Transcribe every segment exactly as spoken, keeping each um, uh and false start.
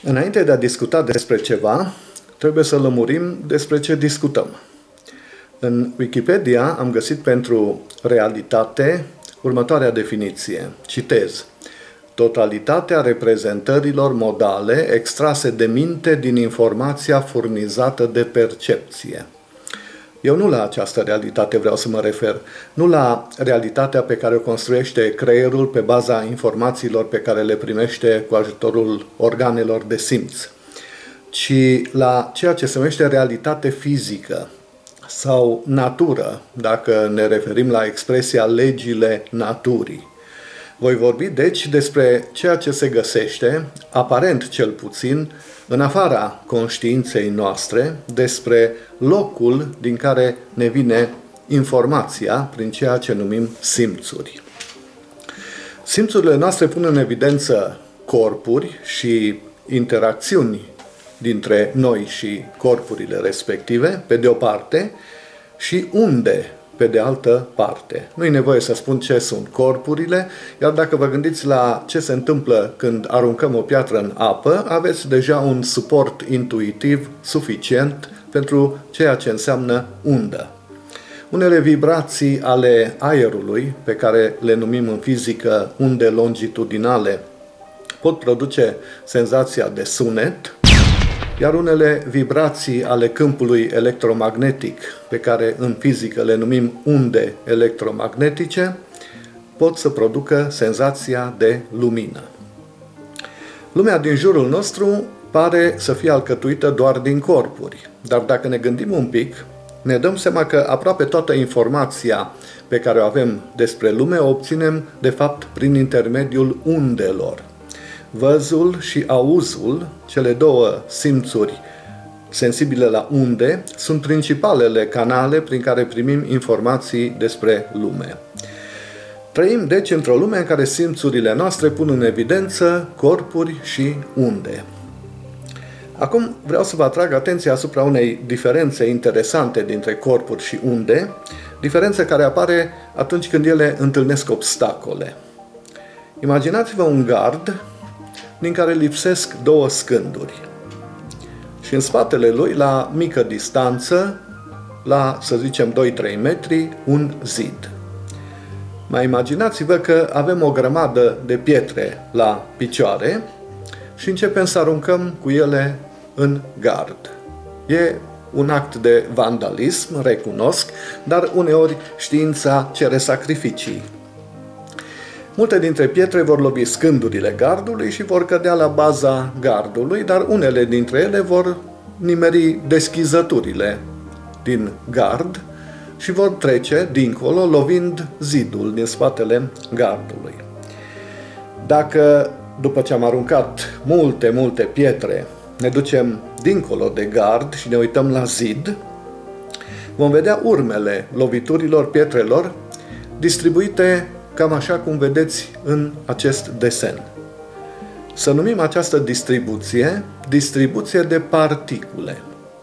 Înainte de a discuta despre ceva, trebuie să lămurim despre ce discutăm. În Wikipedia am găsit pentru realitate următoarea definiție. Citez. Totalitatea reprezentărilor modale extrase de minte din informația furnizată de percepție. Eu nu la această realitate vreau să mă refer, nu la realitatea pe care o construiește creierul pe baza informațiilor pe care le primește cu ajutorul organelor de simț, ci la ceea ce se numește realitate fizică sau natură, dacă ne referim la expresia legile naturii. Voi vorbi deci despre ceea ce se găsește, aparent cel puțin, în afara conștiinței noastre, despre locul din care ne vine informația prin ceea ce numim simțuri. Simțurile noastre pun în evidență corpuri și interacțiuni dintre noi și corpurile respective, pe de o parte, și unde, pe de altă parte. Nu e nevoie să spun ce sunt corpurile, iar dacă vă gândiți la ce se întâmplă când aruncăm o piatră în apă, aveți deja un suport intuitiv suficient pentru ceea ce înseamnă undă. Unele vibrații ale aerului, pe care le numim în fizică unde longitudinale, pot produce senzația de sunet, iar unele vibrații ale câmpului electromagnetic, pe care în fizică le numim unde electromagnetice, pot să producă senzația de lumină. Lumea din jurul nostru pare să fie alcătuită doar din corpuri, dar dacă ne gândim un pic, ne dăm seama că aproape toată informația pe care o avem despre lume o obținem, de fapt, prin intermediul undelor. Văzul și auzul, cele două simțuri sensibile la unde, sunt principalele canale prin care primim informații despre lume. Trăim, deci, într-o lume în care simțurile noastre pun în evidență corpuri și unde. Acum vreau să vă atrag atenția asupra unei diferențe interesante dintre corpuri și unde, diferență care apare atunci când ele întâlnesc obstacole. Imaginați-vă un gard din care lipsesc două scânduri. Și în spatele lui, la mică distanță, la, să zicem, doi trei metri, un zid. Mai imaginați-vă că avem o grămadă de pietre la picioare și începem să aruncăm cu ele în gard. E un act de vandalism, recunosc, dar uneori știința cere sacrificii. Multe dintre pietre vor lovi scândurile gardului și vor cădea la baza gardului, dar unele dintre ele vor nimeri deschizăturile din gard și vor trece dincolo, lovind zidul din spatele gardului. Dacă, după ce am aruncat multe, multe pietre, ne ducem dincolo de gard și ne uităm la zid, vom vedea urmele loviturilor pietrelor distribuite cam așa cum vedeți în acest desen. Să numim această distribuție, distribuție de particule.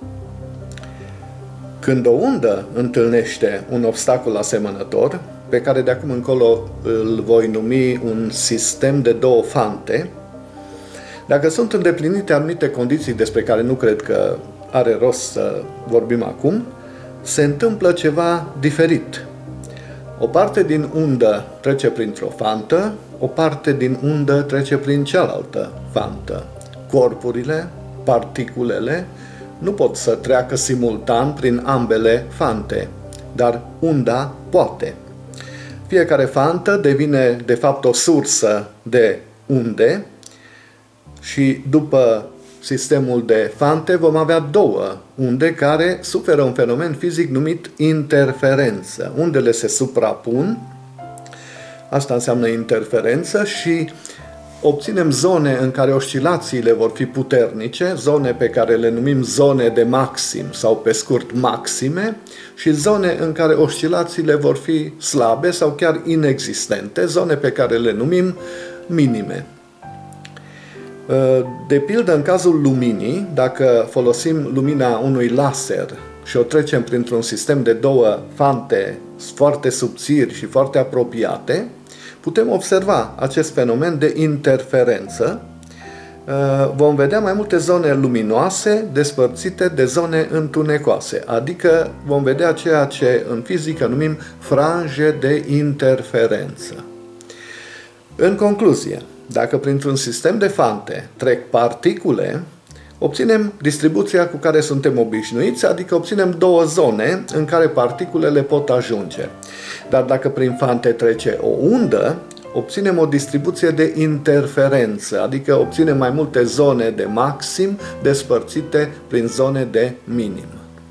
Când o undă întâlnește un obstacol asemănător, pe care de acum încolo îl voi numi un sistem de două fante, dacă sunt îndeplinite anumite condiții despre care nu cred că are rost să vorbim acum, se întâmplă ceva diferit. O parte din undă trece printr-o fantă, o parte din undă trece prin cealaltă fantă. Corpurile, particulele, nu pot să treacă simultan prin ambele fante, dar unda poate. Fiecare fantă devine, de fapt, o sursă de unde și după sistemul de fante vom avea două unde care suferă un fenomen fizic numit interferență. Undele se suprapun, asta înseamnă interferență și obținem zone în care oscilațiile vor fi puternice, zone pe care le numim zone de maxim sau pe scurt maxime și zone în care oscilațiile vor fi slabe sau chiar inexistente, zone pe care le numim minime. De pildă, în cazul luminii, dacă folosim lumina unui laser și o trecem printr-un sistem de două fante foarte subțiri și foarte apropiate, putem observa acest fenomen de interferență vom vedea mai multe zone luminoase despărțite de zone întunecoase, adică vom vedea ceea ce în fizică numim franje de interferență. În concluzie, dacă printr-un sistem de fante trec particule, obținem distribuția cu care suntem obișnuiți, adică obținem două zone în care particulele pot ajunge. Dar dacă prin fante trece o undă, obținem o distribuție de interferență, adică obținem mai multe zone de maxim despărțite prin zone de minim.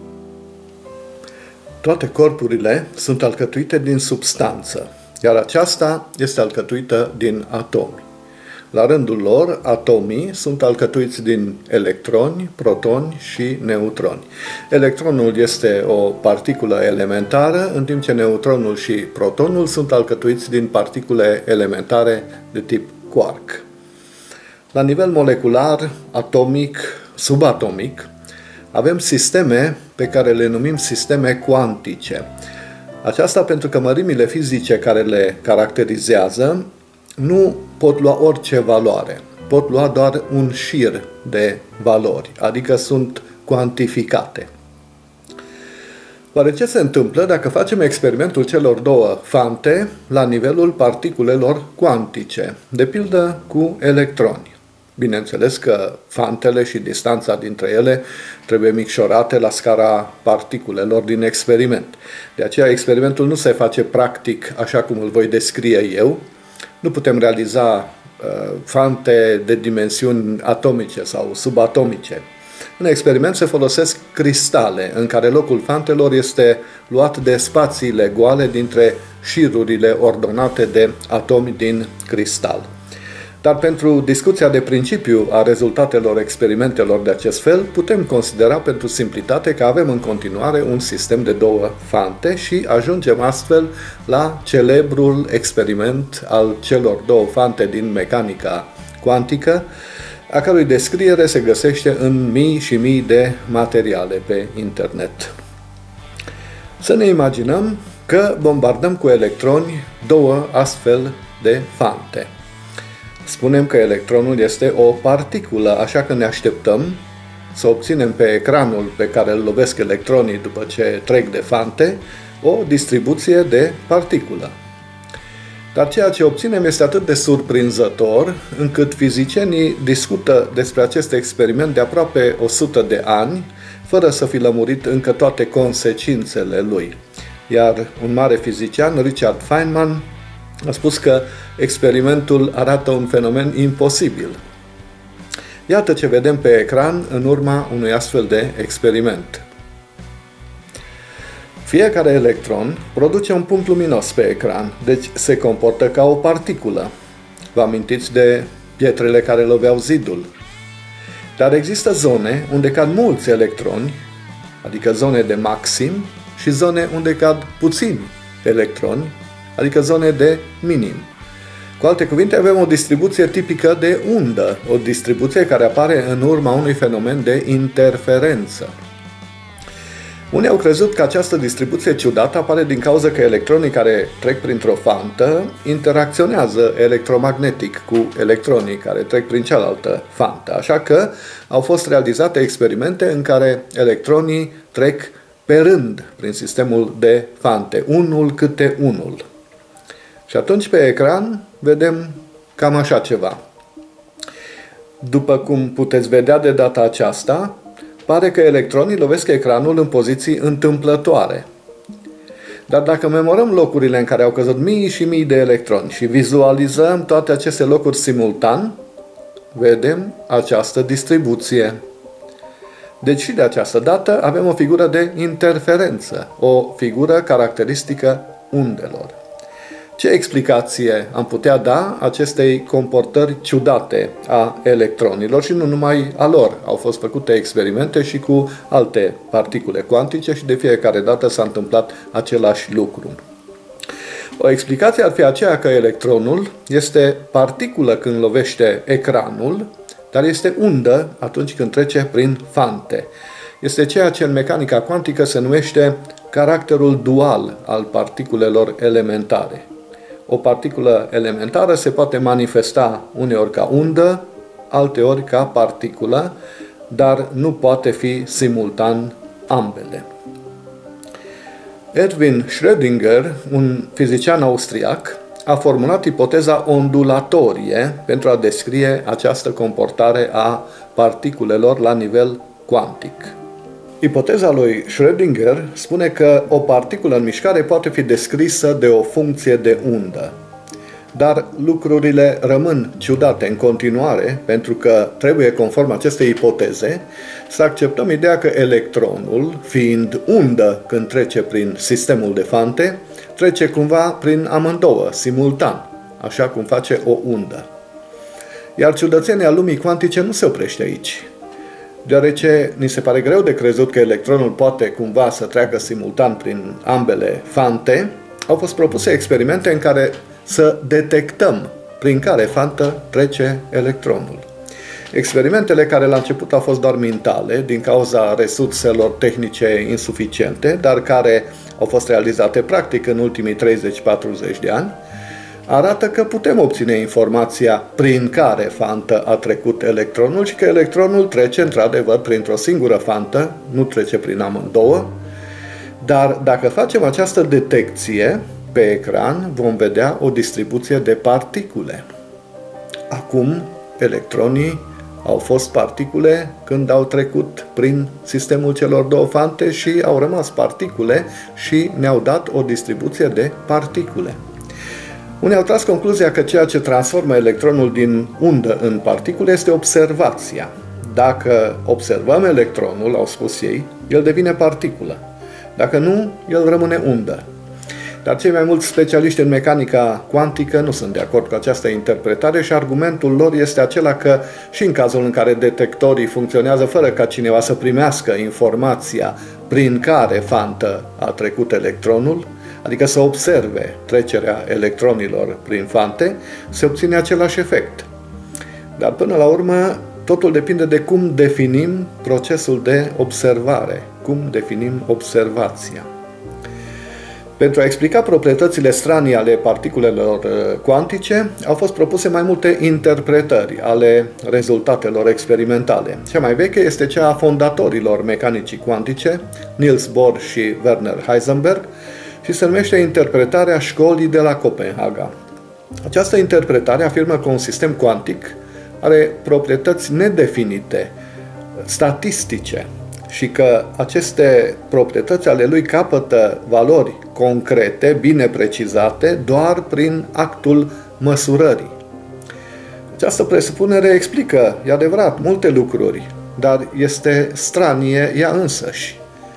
Toate corpurile sunt alcătuite din substanță, iar aceasta este alcătuită din atomi. La rândul lor, atomii sunt alcătuiți din electroni, protoni și neutroni. Electronul este o particulă elementară, în timp ce neutronul și protonul sunt alcătuiți din particule elementare de tip quark. La nivel molecular, atomic, subatomic, avem sisteme pe care le numim sisteme cuantice. Aceasta pentru că mărimile fizice care le caracterizează nu pot lua orice valoare, pot lua doar un șir de valori, adică sunt cuantificate. Oare ce se întâmplă dacă facem experimentul celor două fante la nivelul particulelor cuantice, de pildă cu electroni? Bineînțeles că fantele și distanța dintre ele trebuie micșorate la scara particulelor din experiment. De aceea experimentul nu se face practic așa cum îl voi descrie eu. Nu putem realiza uh, fante de dimensiuni atomice sau subatomice. În experiment se folosesc cristale, în care locul fantelor este luat de spațiile goale dintre șirurile ordonate de atomi din cristal. Dar pentru discuția de principiu a rezultatelor experimentelor de acest fel, putem considera pentru simplitate că avem în continuare un sistem de două fante și ajungem astfel la celebrul experiment al celor două fante din mecanica cuantică, a cărui descriere se găsește în mii și mii de materiale pe internet. Să ne imaginăm că bombardăm cu electroni două astfel de fante. Spunem că electronul este o particulă, așa că ne așteptăm să obținem pe ecranul pe care îl lovesc electronii după ce trec de fante o distribuție de particulă. Dar ceea ce obținem este atât de surprinzător încât fizicienii discută despre acest experiment de aproape o sută de ani, fără să fi lămurit încă toate consecințele lui. Iar un mare fizician, Richard Feynman, a spus că experimentul arată un fenomen imposibil. Iată ce vedem pe ecran în urma unui astfel de experiment. Fiecare electron produce un punct luminos pe ecran, deci se comportă ca o particulă. Vă amintiți de pietrele care loveau zidul? Dar există zone unde cad mulți electroni, adică zone de maxim, și zone unde cad puțini electroni, adică zone de minim. Cu alte cuvinte, avem o distribuție tipică de undă, o distribuție care apare în urma unui fenomen de interferență. Unii au crezut că această distribuție ciudată apare din cauza că electronii care trec printr-o fantă interacționează electromagnetic cu electronii care trec prin cealaltă fantă. Așa că au fost realizate experimente în care electronii trec pe rând prin sistemul de fante, unul câte unul. Și atunci pe ecran vedem cam așa ceva. După cum puteți vedea de data aceasta, pare că electronii lovesc ecranul în poziții întâmplătoare. Dar dacă memorăm locurile în care au căzut mii și mii de electroni și vizualizăm toate aceste locuri simultan, vedem această distribuție. Deci și de această dată avem o figură de interferență, o figură caracteristică undelor. Ce explicație am putea da acestei comportări ciudate a electronilor și nu numai a lor? Au fost făcute experimente și cu alte particule cuantice și de fiecare dată s-a întâmplat același lucru. O explicație ar fi aceea că electronul este particulă când lovește ecranul, dar este undă atunci când trece prin fante. Este ceea ce în mecanica cuantică se numește caracterul dual al particulelor elementare. O particulă elementară se poate manifesta uneori ca undă, alteori ca particulă, dar nu poate fi simultan ambele. Erwin Schrödinger, un fizician austriac, a formulat ipoteza ondulatorie pentru a descrie această comportare a particulelor la nivel cuantic. Ipoteza lui Schrödinger spune că o particulă în mișcare poate fi descrisă de o funcție de undă. Dar lucrurile rămân ciudate în continuare, pentru că trebuie, conform acestei ipoteze, să acceptăm ideea că electronul, fiind undă când trece prin sistemul de fante, trece cumva prin amândouă, simultan, așa cum face o undă. Iar ciudățenia lumii cuantice nu se oprește aici, deoarece ni se pare greu de crezut că electronul poate cumva să treacă simultan prin ambele fante. Au fost propuse experimente în care să detectăm prin care fantă trece electronul. Experimentele care la început au fost doar mintale, din cauza resurselor tehnice insuficiente, dar care au fost realizate practic în ultimii treizeci patruzeci de ani, arată că putem obține informația prin care fantă a trecut electronul și că electronul trece într-adevăr printr-o singură fantă, nu trece prin amândouă, dar dacă facem această detecție, pe ecran vom vedea o distribuție de particule. Acum, electronii au fost particule când au trecut prin sistemul celor două fante și au rămas particule și ne-au dat o distribuție de particule. Unii au tras concluzia că ceea ce transformă electronul din undă în particule este observația. Dacă observăm electronul, au spus ei, el devine particulă. Dacă nu, el rămâne undă. Dar cei mai mulți specialiști în mecanica cuantică nu sunt de acord cu această interpretare și argumentul lor este acela că și în cazul în care detectorii funcționează fără ca cineva să primească informația prin care fantă a trecut electronul, adică să observe trecerea electronilor prin fante, se obține același efect. Dar până la urmă, totul depinde de cum definim procesul de observare, cum definim observația. Pentru a explica proprietățile stranii ale particulelor cuantice, au fost propuse mai multe interpretări ale rezultatelor experimentale. Cea mai veche este cea a fondatorilor mecanicii cuantice, Niels Bohr și Werner Heisenberg, și se numește interpretarea școlii de la Copenhaga. Această interpretare afirmă că un sistem cuantic are proprietăți nedefinite, statistice, și că aceste proprietăți ale lui capătă valori concrete, bine precizate, doar prin actul măsurării. Această presupunere explică, e adevărat, multe lucruri, dar este stranie ea însăși.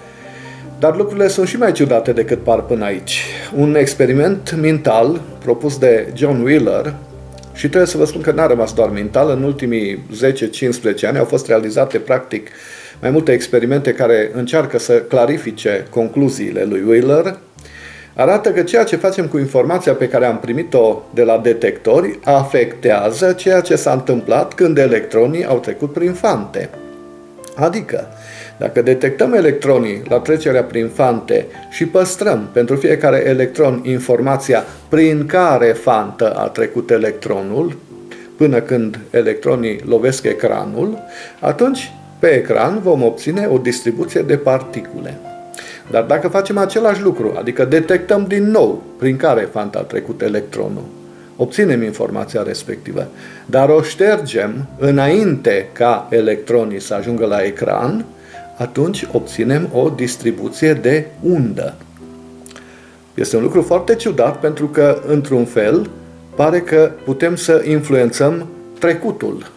Dar lucrurile sunt și mai ciudate decât par până aici. Un experiment mental propus de John Wheeler, și trebuie să vă spun că n-a rămas doar mental, în ultimii zece cincisprezece ani au fost realizate practic mai multe experimente care încearcă să clarifice concluziile lui Wheeler, arată că ceea ce facem cu informația pe care am primit-o de la detectori afectează ceea ce s-a întâmplat când electronii au trecut prin fante. Adică, dacă detectăm electronii la trecerea prin fante și păstrăm pentru fiecare electron informația prin care fantă a trecut electronul, până când electronii lovesc ecranul, atunci pe ecran vom obține o distribuție de particule. Dar dacă facem același lucru, adică detectăm din nou prin care fanta a trecut electronul, obținem informația respectivă, dar o ștergem înainte ca electronii să ajungă la ecran, atunci obținem o distribuție de undă. Este un lucru foarte ciudat pentru că, într-un fel, pare că putem să influențăm trecutul.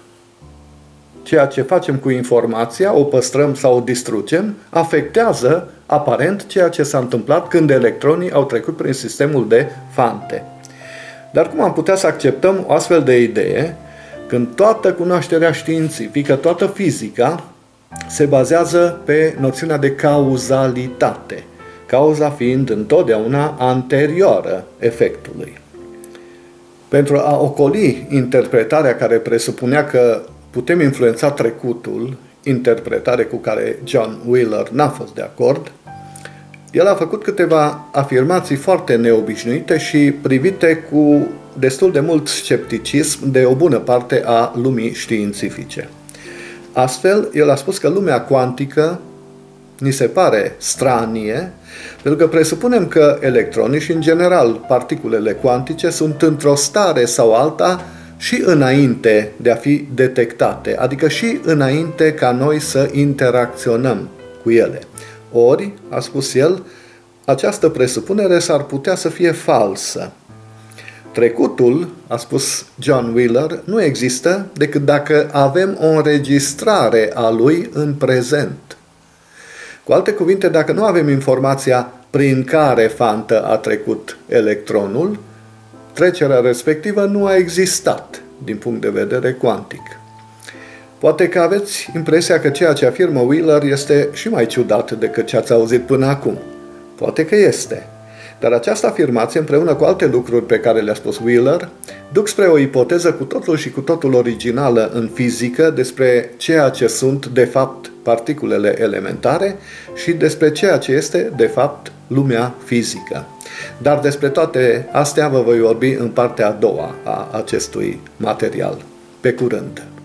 Ceea ce facem cu informația, o păstrăm sau o distrugem, afectează aparent ceea ce s-a întâmplat când electronii au trecut prin sistemul de fante. Dar cum am putea să acceptăm o astfel de idee când toată cunoașterea științifică, toată fizica se bazează pe noțiunea de cauzalitate, cauza fiind întotdeauna anterioară efectului? Pentru a ocoli interpretarea care presupunea că putem influența trecutul, interpretare cu care John Wheeler n-a fost de acord, el a făcut câteva afirmații foarte neobișnuite și privite cu destul de mult scepticism de o bună parte a lumii științifice. Astfel, el a spus că lumea cuantică ni se pare stranie, pentru că presupunem că electronii și, în general, particulele cuantice sunt într-o stare sau alta și înainte de a fi detectate, adică și înainte ca noi să interacționăm cu ele. Ori, a spus el, această presupunere s-ar putea să fie falsă. Trecutul, a spus John Wheeler, nu există decât dacă avem o înregistrare a lui în prezent. Cu alte cuvinte, dacă nu avem informația prin care fantă a trecut electronul, trecerea respectivă nu a existat din punct de vedere cuantic. Poate că aveți impresia că ceea ce afirmă Wheeler este și mai ciudat decât ce ați auzit până acum. Poate că este. Dar această afirmație, împreună cu alte lucruri pe care le-a spus Wheeler, duc spre o ipoteză cu totul și cu totul originală în fizică despre ceea ce sunt, de fapt, particulele elementare și despre ceea ce este, de fapt, lumea fizică. Dar despre toate astea vă voi vorbi în partea a doua a acestui material. Pe curând!